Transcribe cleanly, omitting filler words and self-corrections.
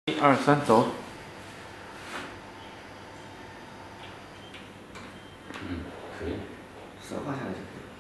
1、2、3，走。 可以。 手放下来就可以。